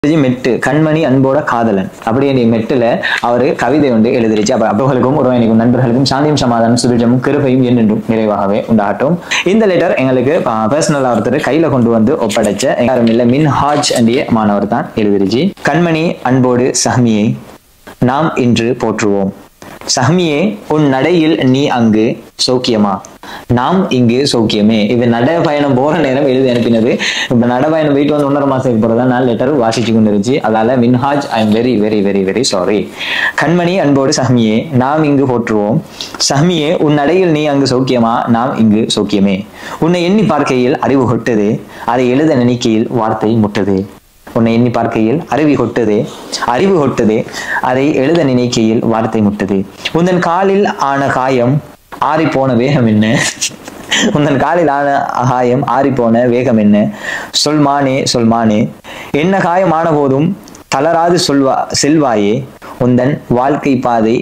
மெட்டு கண்மணி அன்போட காதலன் அப்படியே மெட்டுல அவரு கவிதை ஒன்று எழுதிருச்சு. அப்பவர்களுக்கும் உறவினருக்கும் நண்பர்களுக்கும் சாந்தியும் சமாதானம் சுபிட்சமும் கிருபையும் என்றென்றும் நிறைவாகவே உண்டாகட்டும். இந்த லெட்டர் எங்களுக்கு பர்சனலா ஒருத்தர் கையில கொண்டு வந்து ஒப்படைச்ச யாரும் இல்ல மின்ஹாஜ் என்ற மாணவர் தான் எழுதிருச்சு. கண்மணி அன்போடு சஹ்மியை நாம் இன்று போற்றுவோம். சஹ்மியே உன் நடையில் நீ அங்கு சௌக்கியமா, நாம் இங்கு சௌக்கியமே. இது நடைபயணம் போற நேரம் எழுதி அனுப்பினது. இப்ப நடைபயணம் போயிட்டு வந்து 1.5 மாசத்துக்கு போறதா நான் லெட்டர் வாசிச்சு கொண்டிருச்சு. அதால Minhaj I am very very very very sorry. கண்மணி அன்போடு சஹ்மியே நாம் இங்கு போற்றுவோம். சஹ்மியே உன் நடையில் நீ அங்கு சௌக்கியமா, நாம் இங்கு சௌக்கியமே. உன்னை எண்ணி பார்க்கையில் அறிவு கொட்டது, அதை எழுத நினைக்கையில் வார்த்தை முட்டது. உன்னை எண்ணி பார்க்கையில் அறிவு கொட்டது, அதை எழுத நினைக்கையில் வார்த்தை முட்டது. உந்தன் காலில் ஆன காயம் ஆறி போன வேகம் என்ன, உந்தன் காலில் ஆன காயம் ஆறி போன வேகம் என்ன, சொல்மானே சொல்மானே என்ன காயம் ஆன போதும் தளராது செல்வாயே. உந்தன் வாழ்க்கை பாதை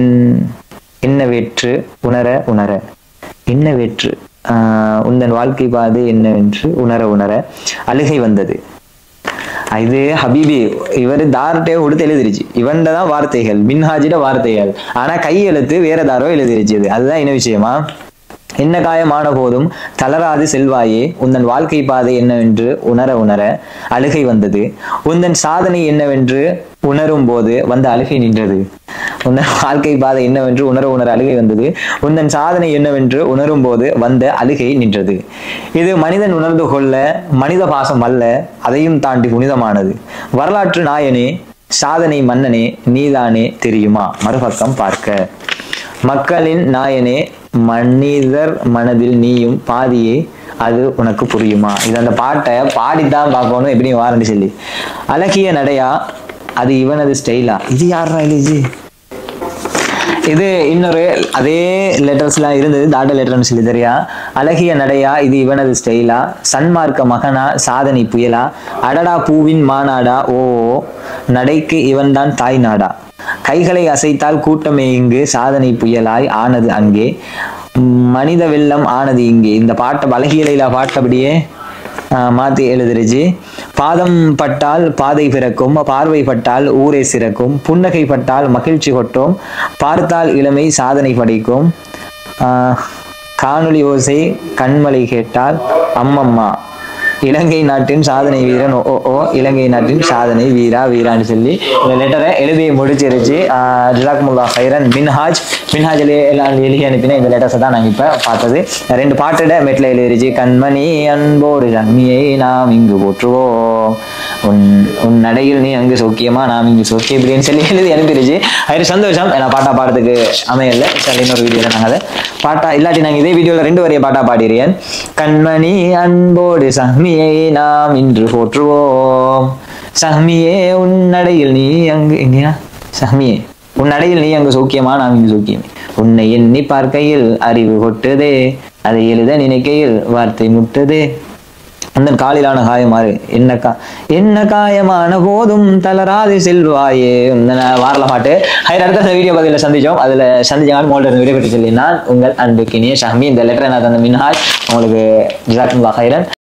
என்னவெற்று உணர உணர என்னவெற்று உந்தன் வாழ்க்கை பாதை என்னவென்று உணர உணர அழுகை வந்தது. இது ஹபீபி இவர் தார்ட்டே கொடுத்து எழுதிருச்சு. இவன்ட தான் வார்த்தைகள், மின்ஹாஜிட வார்த்தைகள், ஆனா கையெழுத்து வேற தாரோ எழுதிருச்சு. அதுதான் என்ன விஷயமா, என்ன காயமான போதும் தளராது செல்வாயே. உந்தன் வாழ்க்கை பாதை என்னவென்று உணர உணர அழுகை வந்தது. உந்தன் சாதனை என்னவென்று உணரும் போது வந்த அழுகை நின்றது. உந்தன் வாழ்க்கை பாதை என்னவென்று உணர உணர அழுகை வந்தது. உந்தன் சாதனை என்னவென்று உணரும் போது வந்த அழுகை நின்றது. இது மனிதன் உணர்ந்து கொள்ள மனித பாசம் அல்ல, அதையும் தாண்டி புனிதமானது. வரலாற்று நாயனே சாதனை மன்னனே நீதானே தெரியுமா, மறுபக்கம் பார்க்க. மக்களின் நாயனே மனிதர் மனதில் நீயும் பாதியே, அது உனக்கு புரியுமா. இது அந்த பாட்டை பாடித்தான் பார்க்கணும் எப்படியும் வாரண்டி சொல்லி. அழகிய நடையா அது இவனது ஸ்டைலா, இது யாரா எழுதி. இது இன்னொரு அதே லெட்டர்ஸ்லாம் இருந்தது, தாட்ட லெட்டர்னு சொல்லி தெரியா. அழகிய நடையா இது இவனது ஸ்டைலா, சன்மார்க்க மகனா சாதனை புயலா, அடடா பூவின் மாநாடா ஓ நடைக்கு இவன் தான் தாய் நாடா. கைகளை அசைத்தால் கூட்டமே இங்கு சாதனை புயலாய் ஆனது அங்கே, மனித வெள்ளம் ஆனது இங்கே. இந்த பாட்டை அழகியலையில பாட்டபடியே மாத்தி எழுதிருச்சு. பாதம் பட்டால் பாதை பிறக்கும், பார்வை பட்டால் ஊரே சிறக்கும், புன்னகை பட்டால் மகிழ்ச்சி கொட்டும், பார்த்தால் இளமை சாதனை படைக்கும், காணொலி ஓசை கண்மலை கேட்டால் அம்மம்மா, இலங்கை நாட்டின் சாதனை வீரன் ஓ ஓ இலங்கை நாட்டின் சாதனை வீரான்னு சொல்லி இந்த லெட்டரை எழுதி முடிச்சிருச்சு. ஜஸாக்குமுல்லாஹ் ஹைரன். மின்ஹாஜிலே எல்லாம் எழுதி அனுப்பின இந்த லெட்டர்ஸை தான் நாங்கள் இப்போ பார்த்தது. 2 பாட்டோட மெட்டில் எழுதிருச்சு. கண்மணி அன்போடு சஹ்மியை நாம் இங்கு போற்றுவோம், உன் நடையில் நீ அங்கு சௌக்கியமா, நாம் இங்கு சௌக்கியம் இப்படின்னு சொல்லி எழுதி அனுப்பிடுச்சு. அது சந்தோஷம். நான் பாட்டா பாடுறதுக்கு அமையல. இன்னொரு வீடியோவில் நாங்கள் அதை பாட்டா இல்லாட்டி நாங்கள் இதே வீடியோவில் 2 வரைய பாட்டா பாடிடுறேன். கண்மணி அன்போடு சஹ்மியை நாம் இன்று போற்றுவோம். சஹ்மியே உன் நடையில் நீ அங்கு எங்கேயா, சஹ்மியே உன் நடையில் நீ அங்கு சௌக்கியமா, நாம் இங்கு சௌக்கியமே. உன்னை எண்ணி பார்க்கையில் அறிவு கொட்டுதே, அதை எழுத நினைக்கையில் வார்த்தை முட்டதே. அந்த காலிலான காயமாறு என்ன காயமான போதும் தளராது செல்வாயே. வாரல பாட்டு அடுத்த வீடியோ பதில சந்திச்சோம். அதுல சந்திச்சாங்க மோல்டர் வீடியோ பற்றி சொல்லி நான் உங்கள் அன்புக்கினிய ஷஹ்மி. இந்த லெட்டரை நான் தந்த மின்ஹாஜ் உங்களுக்கு ஜஸாக்குமுல்லாஹ் ஹைரன்.